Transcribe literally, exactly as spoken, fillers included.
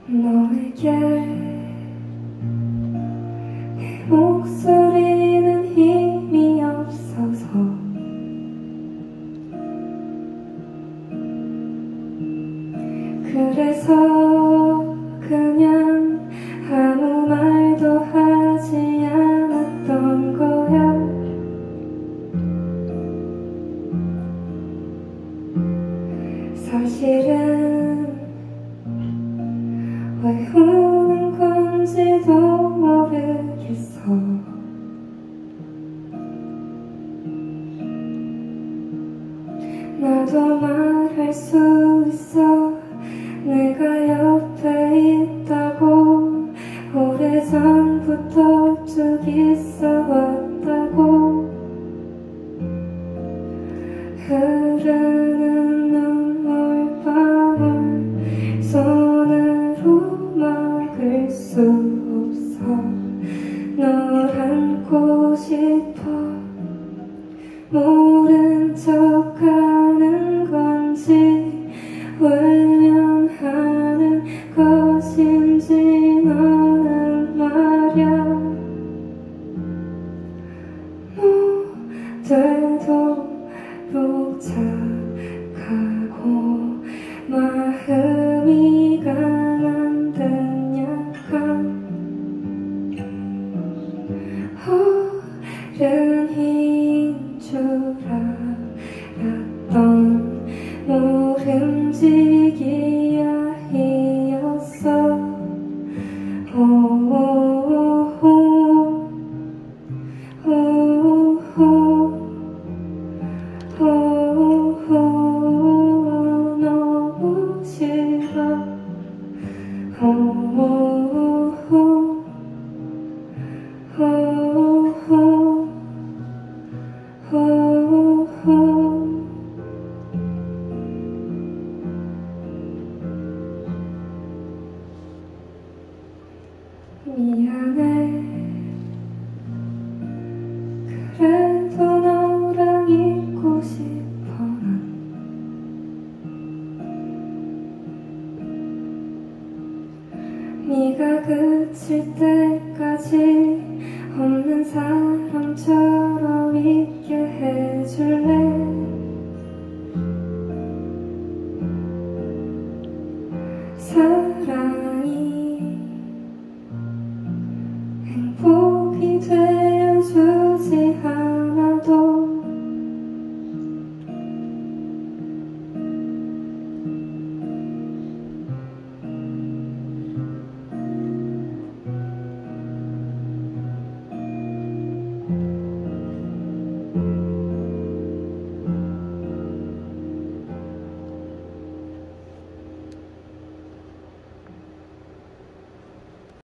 너에게 내 목소리는 힘이 없어서 그래서 그냥 아무 말도 하지 않았던 거야. 사실은 왜 우는 건지도 모르겠어. 나도 말할 수 있어. 내가 옆에 있다고 오래전부터 쭉 있어왔다고. 흐르는 눈물방울 손으로 막을 수 없어. 널 안고 싶어. 모른 척하는 건지 외면하는 것인지 너는 말야 모두도 복잡하고 마음이 강한 듯 약간 어른인 줄 알았던 모름지기 아이였어. 오오오 오오 오오 너무 싫어. 오오오 오오 오오 미안해. 그래도 너랑 있고 싶어. 난 네가 그칠 때까지 없는 사람처럼 있게 해줄래. 사랑